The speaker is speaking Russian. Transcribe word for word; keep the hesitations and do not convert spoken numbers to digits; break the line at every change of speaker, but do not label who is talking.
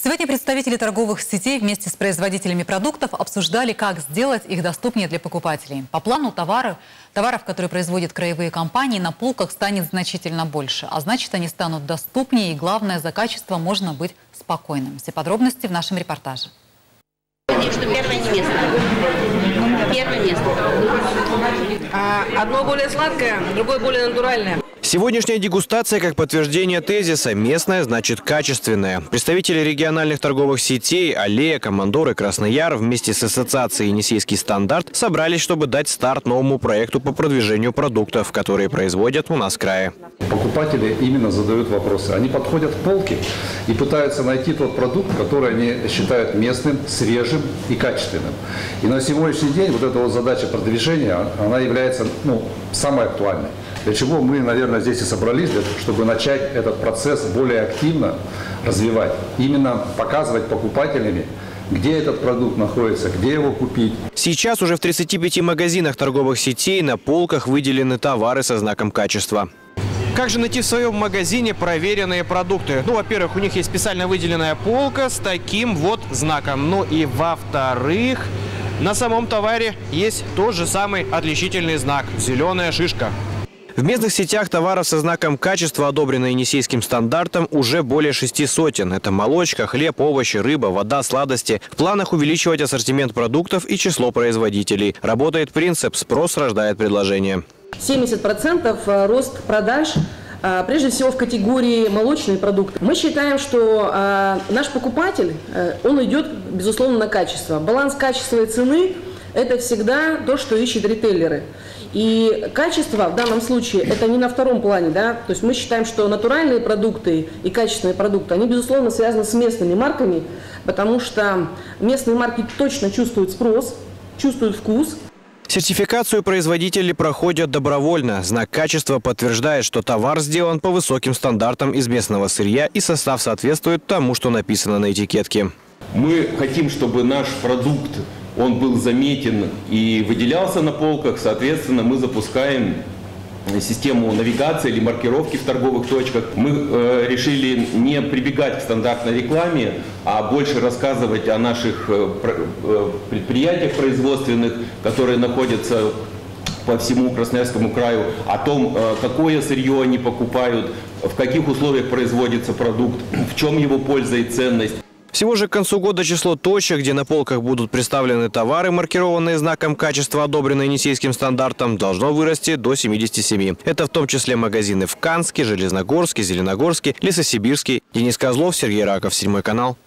Сегодня представители торговых сетей вместе с производителями продуктов обсуждали, как сделать их доступнее для покупателей. По плану товаров, товаров, которые производят краевые компании, на полках станет значительно больше. А значит, они станут доступнее, и главное, за качество можно быть спокойным. Все подробности в нашем репортаже.
Что первое не место. Первое место.
А одно более сладкое, другое более натуральное.
Сегодняшняя дегустация как подтверждение тезиса «местное значит качественное». Представители региональных торговых сетей «Аллея», «Командор» и «Красный Яр» вместе с ассоциацией «Енисейский стандарт» собрались, чтобы дать старт новому проекту по продвижению продуктов, которые производят у нас в крае.
Покупатели именно задают вопросы. Они подходят к полке и пытаются найти тот продукт, который они считают местным, свежим и качественным. И на сегодняшний день вот эта вот задача продвижения, она является ну, самой актуальной. Для чего мы, наверное, здесь и собрались, чтобы начать этот процесс более активно развивать. Именно показывать покупателями, где этот продукт находится, где его купить.
Сейчас уже в тридцати пяти магазинах торговых сетей на полках выделены товары со знаком качества. Как же найти в своем магазине проверенные продукты? Ну, во-первых, у них есть специально выделенная полка с таким вот знаком. Ну и во-вторых, на самом товаре есть тот же самый отличительный знак – зеленая шишка. В местных сетях товаров со знаком качества, одобренной Енисейским стандартом, уже более шести сотен. Это молочка, хлеб, овощи, рыба, вода, сладости. В планах увеличивать ассортимент продуктов и число производителей. Работает принцип «спрос рождает предложение».
семьдесят процентов рост продаж, прежде всего в категории молочные продукты. Мы считаем, что наш покупатель, он идет, безусловно, на качество. Баланс качества и цены – это всегда то, что ищут ритейлеры. И качество в данном случае это не на втором плане, да, то есть мы считаем, что натуральные продукты и качественные продукты, они безусловно связаны с местными марками, потому что местные марки точно чувствуют спрос, чувствуют вкус.
Сертификацию производители проходят добровольно. Знак качества подтверждает, что товар сделан по высоким стандартам из местного сырья и состав соответствует тому, что написано на этикетке.
Мы хотим, чтобы наш продукт он был заметен и выделялся на полках. Соответственно, мы запускаем систему навигации или маркировки в торговых точках. Мы э, решили не прибегать к стандартной рекламе, а больше рассказывать о наших э, предприятиях производственных, которые находятся по всему Красноярскому краю, о том, э, какое сырье они покупают, в каких условиях производится продукт, в чем его польза и ценность.
Всего же к концу года число точек, где на полках будут представлены товары, маркированные знаком качества, одобренные Енисейским стандартом, должно вырасти до семидесяти семи. Это в том числе магазины в Канске, Железногорске, Зеленогорске, Лесосибирске. Денис Козлов, Сергей Раков, Седьмой канал.